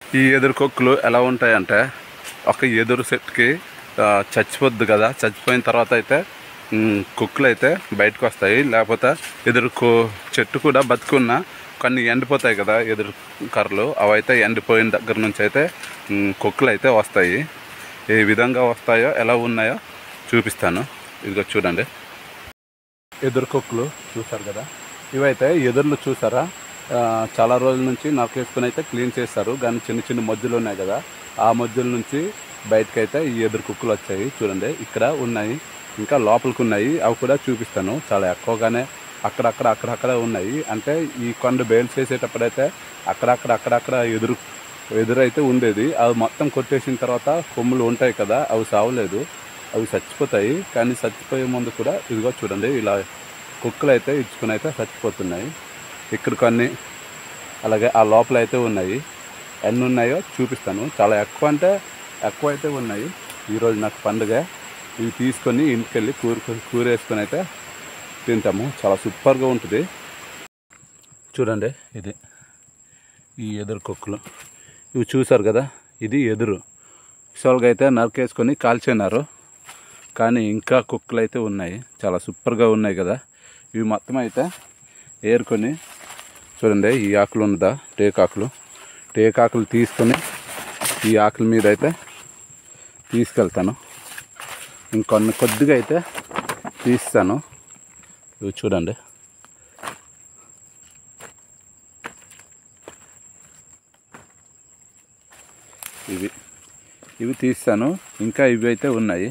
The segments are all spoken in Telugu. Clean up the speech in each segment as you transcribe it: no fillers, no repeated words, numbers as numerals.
ఈ ఎదురు కొక్కులు ఎలా ఉంటాయంటే ఒక ఎదురు సెట్కి చచ్చిపోద్ది కదా, చచ్చిపోయిన తర్వాత అయితే కుక్కులు అయితే బయటకు వస్తాయి. లేకపోతే ఎదురు చెట్టు కూడా బతుకున్న కొన్ని ఎండిపోతాయి కదా ఎదురు కర్రలు, అవైతే ఎండిపోయిన దగ్గర నుంచి అయితే కుక్కులు అయితే వస్తాయి. ఏ విధంగా వస్తాయో ఎలా ఉన్నాయో చూపిస్తాను. ఇదిగో చూడండి, ఎదురు కొక్కులు చూసారు కదా. ఇవైతే ఎదురులు చూసారా, చాలా రోజుల నుంచి నరికేసుకుని అయితే క్లీన్ చేస్తారు. కానీ చిన్న చిన్న మధ్యలో ఉన్నాయి కదా, ఆ మధ్యల నుంచి బయటకైతే ఈ ఎదురు కుక్కలు వచ్చాయి. చూడండి ఇక్కడ ఉన్నాయి, ఇంకా లోపలికి ఉన్నాయి. అవి కూడా చూపిస్తాను. చాలా ఎక్కువగానే అక్కడక్కడ ఉన్నాయి. అంటే ఈ కొండ బేలు చేసేటప్పుడైతే అక్కడక్కడ ఎదురైతే ఉండేది. అవి మొత్తం కొట్టేసిన తర్వాత కొమ్ములు ఉంటాయి కదా, అవి సావలేదు, అవి చచ్చిపోతాయి. కానీ చచ్చిపోయే ముందు కూడా ఇదిగో చూడండి, ఇలా కుక్కలు అయితే ఇచ్చుకుని అయితే చచ్చిపోతున్నాయి. ఇక్కడ కొన్ని అలాగే ఆ లోపల అయితే ఉన్నాయి. ఎన్ని ఉన్నాయో చూపిస్తాను. చాలా ఎక్కువ అయితే ఉన్నాయి. ఈరోజు నాకు పండుగ. ఇవి తీసుకొని ఇంటికి వెళ్ళి కూర వేసుకొని అయితే తింటాము. చాలా సూపర్గా ఉంటుంది. చూడండి, ఇది ఈ ఎదురు కుక్కలు ఇవి చూసారు కదా, ఇది ఎదురు విశాలుగా అయితే నరికేసుకొని కాల్చినారు. కానీ ఇంకా కుక్కలు అయితే ఉన్నాయి, చాలా సూపర్గా ఉన్నాయి కదా. ఇవి మొత్తం అయితే ఏరుకొని చూడండి, ఈ ఆకులు ఉన్నదా, టేకాకులు తీసుకొని ఈ ఆకుల మీద అయితే తీసుకెళ్తాను. ఇంకొన్ని కొద్దిగా అయితే తీస్తాను. ఇవి చూడండి, ఇవి తీస్తాను. ఇంకా ఇవి అయితే ఉన్నాయి.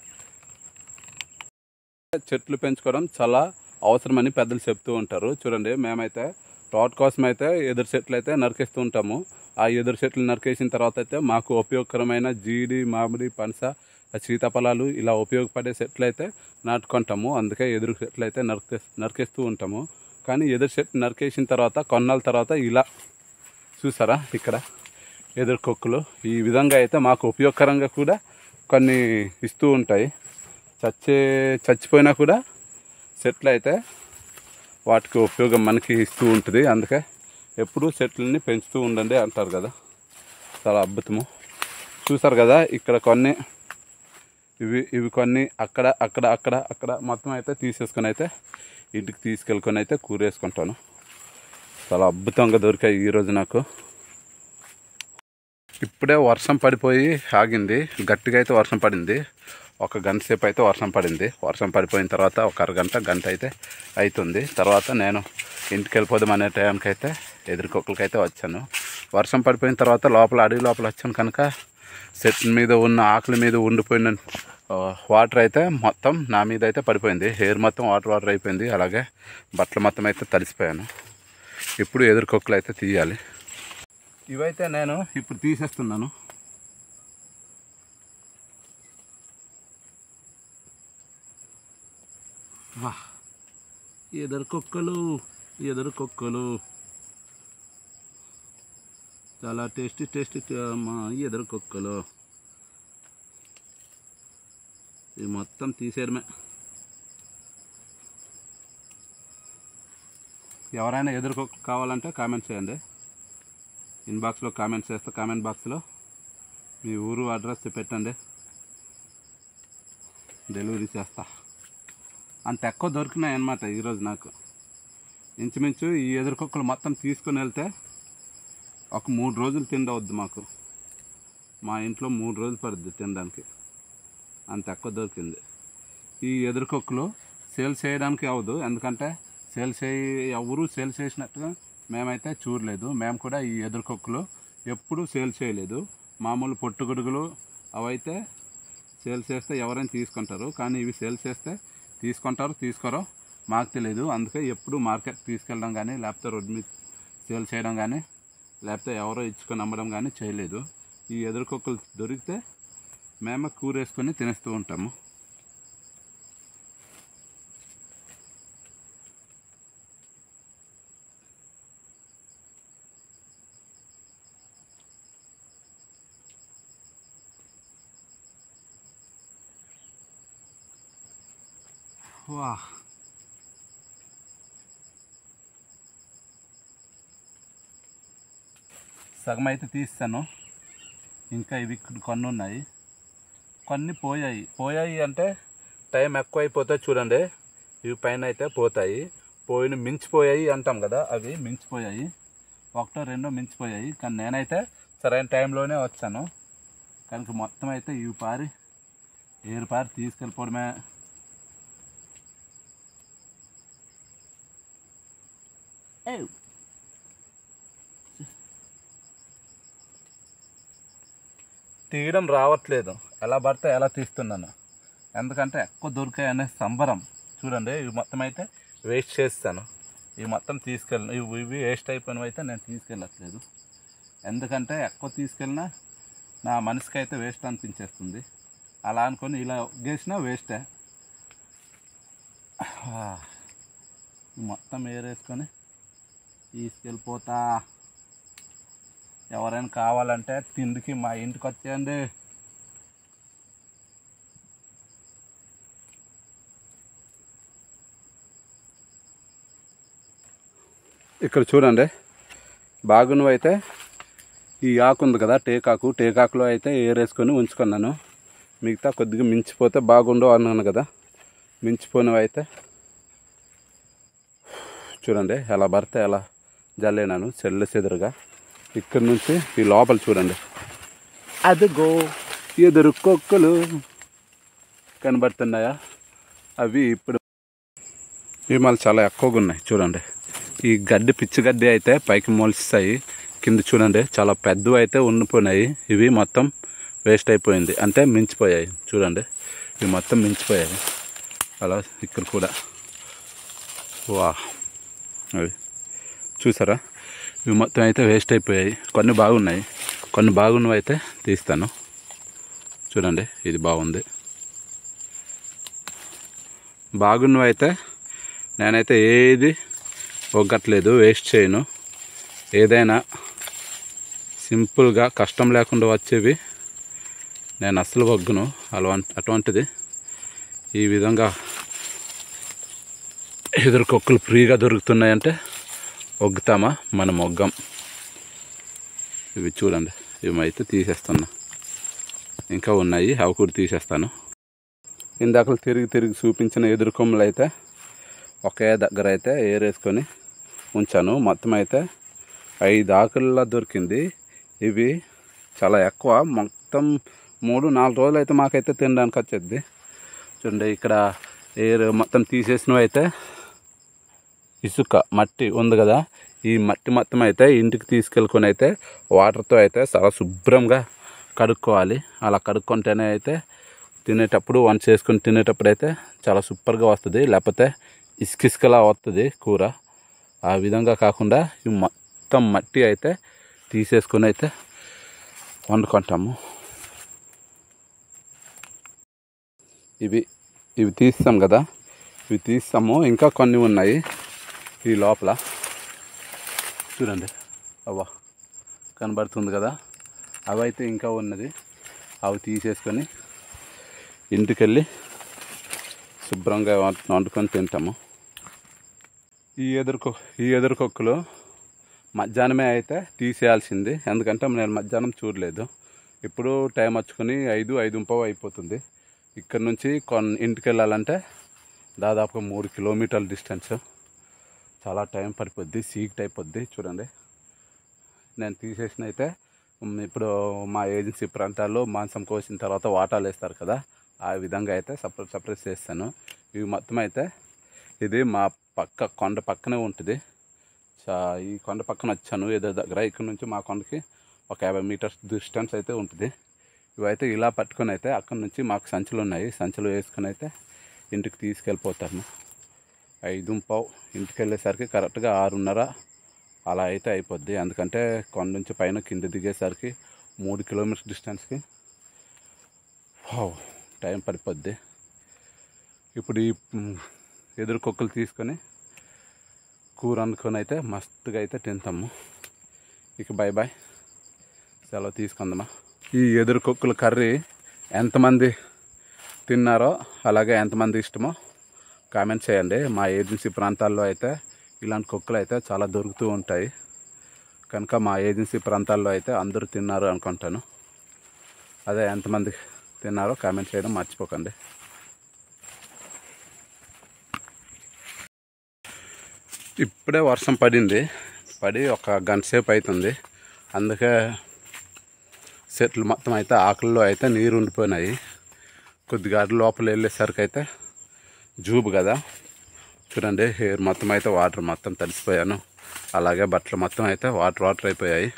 చెట్లు పెంచుకోవడం చాలా అవసరమని పెద్దలు చెప్తూ ఉంటారు. చూడండి, మేమైతే తోట కోసం అయితే ఎదురు చెట్లు అయితే నరికేస్తూ ఉంటాము. ఆ ఎదురు చెట్లు నరికేసిన తర్వాత అయితే మాకు ఉపయోగకరమైన జీడి, మామిడి, పనస, సీతాఫలాలు ఇలా ఉపయోగపడే చెట్లు అయితే నాటుకుంటాము. అందుకే ఎదురు చెట్లు అయితే నరికేస్తూ ఉంటాము. కానీ ఎదురు చెట్లు నరికేసిన తర్వాత కొన్నాళ్ళ తర్వాత ఇలా చూసారా, ఇక్కడ ఎదురు కొక్కులు ఈ విధంగా అయితే మాకు ఉపయోగకరంగా కూడా కొన్ని ఇస్తూ ఉంటాయి. చచ్చిపోయినా కూడా చెట్లు అయితే వాటికి ఉపయోగం మనకి ఇస్తూ ఉంటుంది. అందుకే ఎప్పుడూ చెట్లని పెంచుతూ ఉండండి అంటారు కదా. చాలా అద్భుతము. చూసారు కదా, ఇక్కడ కొన్ని ఇవి కొన్ని అక్కడ మొత్తం అయితే తీసేసుకొని అయితే ఇంటికి తీసుకెళ్ళుకొని అయితే కూర వేసుకుంటాను. చాలా అద్భుతంగా దొరికాయి ఈరోజు నాకు. ఇప్పుడే వర్షం పడిపోయి ఆగింది. గట్టిగా అయితే వర్షం పడింది. ఒక గంట సేపు అయితే వర్షం పడింది. వర్షం పడిపోయిన తర్వాత ఒక గంట అయితే అవుతుంది. తర్వాత నేను ఇంటికి వెళ్ళిపోదాం అనే టైంకి అయితే ఎదురుకొక్కలకి అయితే వచ్చాను. వర్షం పడిపోయిన తర్వాత అడవి లోపల వచ్చాను కనుక చెట్ల మీద ఉన్న ఆకుల మీద ఉండిపోయిన వాటర్ అయితే మొత్తం నా మీద అయితే పడిపోయింది. హెయిర్ మొత్తం వాటర్ అయిపోయింది. అలాగే బట్టలు మొత్తం అయితే తడిసిపోయాను. ఇప్పుడు ఎదురుకొక్కలు అయితే తీయాలి. ఇవైతే నేను ఇప్పుడు తీసేస్తున్నాను. వా, ఎదురు కుక్కలు చాలా టేస్టీ మా ఎదురు కుక్కలు. ఇవి మొత్తం తీసేయడమే. ఎవరైనా ఎదురు కుక్కలు కావాలంటే కామెంట్ చేయండి. ఇన్బాక్స్లో కామెంట్ చేస్తే కామెంట్ బాక్స్లో మీ ఊరు అడ్రస్ పెట్టండి, డెలివరీ చేస్తా. అంత ఎక్కువ దొరికినాయి అన్నమాట ఈరోజు నాకు. ఇంచుమించు ఈ ఎదురు కుక్కలు మొత్తం తీసుకొని వెళ్తే ఒక 3 రోజులు తిండవద్దు మాకు. మా ఇంట్లో 3 రోజులు పడుద్ది తినడానికి, అంత ఎక్కువ దొరికింది. ఈ ఎదురు కుక్కలు సేల్ చేయడానికి అవ్వదు, ఎందుకంటే ఎవరు సేల్ చేసినట్టుగా మేమైతే చూడలేదు. మేము కూడా ఈ ఎదురు కుక్కలు ఎప్పుడూ సేల్ చేయలేదు. మామూలు పొట్టుగొడుగులు అవైతే సేల్ చేస్తే ఎవరైనా తీసుకుంటారు. కానీ ఇవి సేల్ చేస్తే తీసుకోరో మాకు తెలియదు. అందుకే ఎప్పుడు మార్కెట్ తీసుకెళ్ళడం కానీ, లేకపోతే రోడ్డు మీద సేల్ చేయడం కానీ, లేకపోతే ఎవరో ఇచ్చుకొని అమ్మడం కానీ చేయలేదు. ఈ ఎదురు కుక్కలు దొరికితే మేమే కూర వేసుకొని తినేస్తూ ఉంటాము. వా, సగం అయితే తీస్తాను. ఇంకా ఇవి కొన్ని ఉన్నాయి, కొన్ని పోయాయి అంటే టైం ఎక్కువ అయిపోతాయి చూడండి. ఇవి పైన అయితే పోతాయి, మించిపోయాయి అంటాం కదా, అవి మించిపోయాయి, ఒకటో రెండో మించిపోయాయి. కానీ నేనైతే సరైన టైంలోనే వచ్చాను కనుక మొత్తం అయితే ఇవి ఏరు పారి తీసుకెళ్ళిపోవడమే. తీయడం రావట్లేదు, ఎలా పడితే ఎలా తీస్తున్నాను, ఎందుకంటే ఎక్కువ దొరికాయి అనే సంబరం. చూడండి ఇవి మొత్తం అయితే వేస్ట్ చేస్తాను, ఇవి మొత్తం ఇవి వేస్ట్ అయిపోయినవి అయితే నేను తీసుకెళ్ళట్లేదు. ఎందుకంటే ఎక్కువ తీసుకెళ్ళినా నా మనసుకి అయితే వేస్ట్ అనిపించేస్తుంది. అలా అనుకొని ఇలా గేసినా వేస్టే. మొత్తం ఏరేసుకొని తీసుకెళ్ళిపోతా. ఎవరైనా కావాలంటే తిండికి మా ఇంటికి వచ్చేయండి. ఇక్కడ చూడండి, బాగున్నవి అయితే ఈ ఆకు ఉంది కదా, టేకాకులో అయితే ఏరేసుకొని ఉంచుకున్నాను. మిగతా కొద్దిగా మించిపోతే బాగుండవు అన్నాను కదా, మించిపోయినవి అయితే చూడండి ఎలా పడితే ఎలా జల్లేనాను చెల్లెసెదురుగా. ఇక్కడ నుంచి ఈ లోపల చూడండి, అదిగో ఎదురు కొక్కులు కనబడుతున్నాయా, అవి ఇప్పుడు ఇవి మళ్ళీ చాలా ఎక్కువగా ఉన్నాయి. చూడండి ఈ గడ్డి, పిచ్చి గడ్డి అయితే పైకి మొలిస్తాయి, కింద చూడండి చాలా పెద్దవి అయితే ఉండిపోయినాయి. ఇవి మొత్తం వేస్ట్ అయిపోయింది, అంటే మించిపోయాయి. చూడండి ఇవి మొత్తం మించిపోయాయి. అలా ఇక్కడ కూడా వా, అవి చూసారా, ఇవి మొత్తం అయితే వేస్ట్ అయిపోయాయి. కొన్ని బాగున్నాయి, కొన్ని బాగున్నవి అయితే తీస్తాను. చూడండి ఇది బాగుంది, బాగున్నవి అయితే నేనైతే ఏది ఒగ్గట్లేదు, వేస్ట్ చేయను. ఏదైనా సింపుల్గా కష్టం లేకుండా వచ్చేవి నేను అస్సలు ఒగ్గను. అటువంటిది ఈ విధంగా ఎదురుకొక్కులు ఫ్రీగా దొరుకుతున్నాయంటే ఒగ్గుతామా, మనం ఒగ్గం. ఇవి చూడండి, ఇవి అయితే తీసేస్తున్నా, ఇంకా ఉన్నాయి అవి కూడా తీసేస్తాను. ఇందాక తిరిగి చూపించిన ఎదురుకొమ్మలు అయితే ఒకే దగ్గర అయితే ఏరేసుకొని ఉంచాను. మొత్తం అయితే 5 ఆకుల్లో దొరికింది. ఇవి చాలా ఎక్కువ, మొత్తం 3-4 రోజులు అయితే మాకైతే తినడానికి వచ్చేది. చూడండి ఇక్కడ మొత్తం తీసేసినవి అయితే ఇసుక మట్టి ఉంది కదా, ఈ మట్టి మొత్తం అయితే ఇంటికి తీసుకెళ్ళుకొని అయితే వాటర్తో అయితే చాలా శుభ్రంగా కడుక్కోవాలి. అలా కడుక్కుంటేనే అయితే తినేటప్పుడు వంట చేసుకొని తినేటప్పుడు అయితే చాలా సూపర్గా వస్తుంది, లేకపోతే ఇసుకిసుకలా వస్తుంది కూర. ఆ విధంగా కాకుండా ఈ మొత్తం మట్టి అయితే తీసేసుకొని అయితే వండుకుంటాము. ఇవి తీస్తాం కదా, ఇవి తీస్తాము. ఇంకా కొన్ని ఉన్నాయి ఈ లోపల చూడండి, అవ్వ కనబడుతుంది కదా, అవి అయితే ఇంకా ఉన్నది. అవి తీసేసుకొని ఇంటికి శుభ్రంగా వండుకొని తింటాము. ఈ ఎదురుకొక్కులు మధ్యాహ్నమే అయితే తీసేయాల్సింది, ఎందుకంటే నేను మధ్యాహ్నం చూడలేదు. ఇప్పుడు టైం వచ్చుకొని 5-5:15 అయిపోతుంది. ఇక్కడ నుంచి ఇంటికి వెళ్ళాలంటే దాదాపుగా 3 కిలోమీటర్ల డిస్టెన్స్. చాలా టైం పడిపోద్ది, చీకటి అయిపోద్ది. చూడండి నేను తీసేసిన అయితే ఇప్పుడు మా ఏజెన్సీ ప్రాంతాల్లో మాంసం కోసిన తర్వాత వాటాలు వేస్తారు కదా, ఆ విధంగా అయితే సపరేట్ చేస్తాను. ఇవి మొత్తం అయితే ఇది మా కొండ పక్కనే ఉంటుంది. ఈ కొండ పక్కన వచ్చాను ఏదో దగ్గర, ఇక్కడ నుంచి మా కొండకి ఒక 50 మీటర్స్ డిస్టెన్స్ అయితే ఉంటుంది. ఇవైతే ఇలా పట్టుకొని అయితే అక్కడ నుంచి మాకు సంచులు ఉన్నాయి, సంచులు వేసుకొని అయితే ఇంటికి తీసుకెళ్ళిపోతాము. 5:15 ఇంటికి వెళ్ళేసరికి కరెక్ట్గా 6:30 అలా అయితే అయిపోద్ది. ఎందుకంటే కొండ నుంచి పైన కింద దిగేసరికి 3 కిలోమీటర్స్ డిస్టెన్స్కి టైం పడిపోద్ది. ఇప్పుడు ఈ ఎదురుకొక్కులు తీసుకొని కూర అనుకొని అయితే మస్తుగా అయితే తింటాము. ఇక బాయ్, సెలవు తీసుకుందామా. ఈ ఎదురుకొక్కుల కర్రీ ఎంతమంది తిన్నారో, అలాగే ఎంతమంది ఇష్టమో కామెంట్ చేయండి. మా ఏజెన్సీ ప్రాంతాల్లో అయితే ఇలాంటి కొక్కులు అయితే చాలా దొరుకుతూ ఉంటాయి. కనుక మా ఏజెన్సీ ప్రాంతాల్లో అయితే అందరూ తిన్నారు అనుకుంటాను. అదే ఎంతమంది తిన్నారో కామెంట్ చేయడం మర్చిపోకండి. ఇప్పుడే వర్షం పడి ఒక గంట సేపు అవుతుంది. అందుకే చెట్లు మొత్తం అయితే ఆకుల్లో అయితే నీరు ఉండిపోయినాయి. కొద్దిగా లోపల వెళ్ళేసరికి అయితే జూబు కదా, చూడండి హెయిర్ మొత్తం అయితే వాటర్ మొత్తం తడిసిపోయాను. అలాగే బట్టలు మొత్తం అయితే వాటర్ అయిపోయాయి.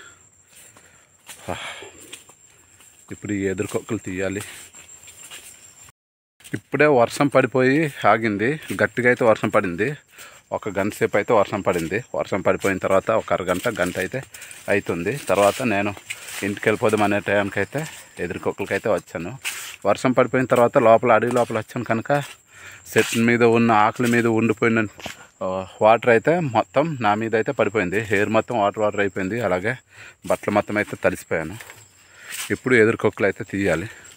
ఇప్పుడు ఈ ఎదురు కుక్కలు తీయాలి. ఇప్పుడే వర్షం పడిపోయి ఆగింది. గట్టిగా అయితే వర్షం పడింది. ఒక గంట సేపు అయితే వర్షం పడింది. వర్షం పడిపోయిన తర్వాత ఒక గంట అయితే అవుతుంది. తర్వాత నేను ఇంటికి వెళ్ళిపోదాం అనే టైంకి అయితే ఎదురు కుక్కలకైతే వచ్చాను. వర్షం పడిపోయిన తర్వాత అడవి లోపల వచ్చాను కనుక చెట్ల మీద ఉన్న ఆకుల మీద ఉండిపోయిన వాటర్ అయితే మొత్తం నా మీద అయితే పడిపోయింది. హెయిర్ మొత్తం వాటర్ అయిపోయింది. అలాగే బట్టలు మొత్తం అయితే తడిసిపోయాను. ఇప్పుడు ఎదురు కుక్కలు అయితే తీయాలి.